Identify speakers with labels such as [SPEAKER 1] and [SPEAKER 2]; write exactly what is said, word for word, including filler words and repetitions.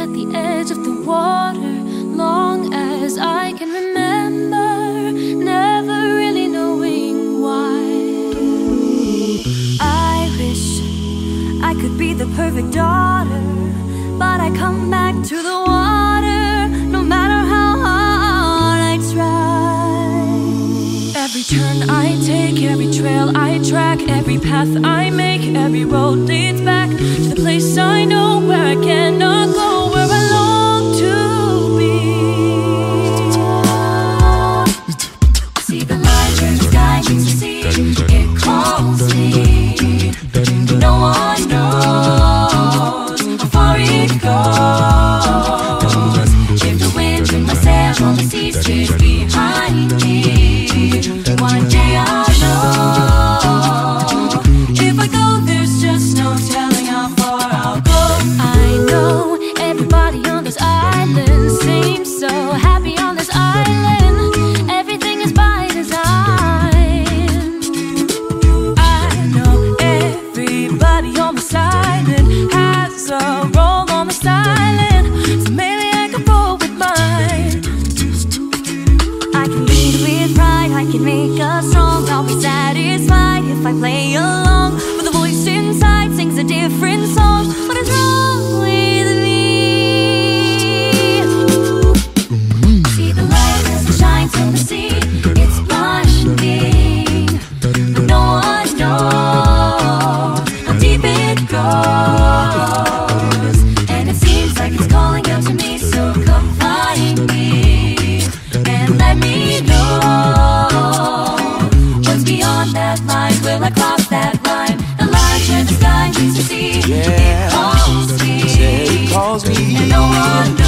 [SPEAKER 1] at the edge of the water, long as I can remember, never really knowing why. I wish I could be the perfect daughter, but I come back to the water, no matter how hard I try. Every turn I take, every trail I track, every path I make, every road leads back to the place I know, where I cannot go, where I long to be. See the light where the sky meets the sea, it calls me. No one knows how far it goes. If the wind in my sail on the sea stays behind me, one day I'll know. If I go, there's just no telling how far I'll go. I know everybody on this island seems so happy on this island. Everything is by design. I know everybody on this island has a role on this island, so maybe I can roll with mine. I can lead with pride, I can make us strong. I'll be satisfied if I play along, but the voice inside sings a different song. What is wrong with me? See the light as it shines in the sea, it's blinding, but no one knows how deep it goes. And it seems like it's calling out to me, so come find me and let me know what's beyond that line. Will I cross that line? The line where the sky meets the sea,
[SPEAKER 2] Yeah.
[SPEAKER 1] it calls me,
[SPEAKER 2] It calls me.
[SPEAKER 1] and no one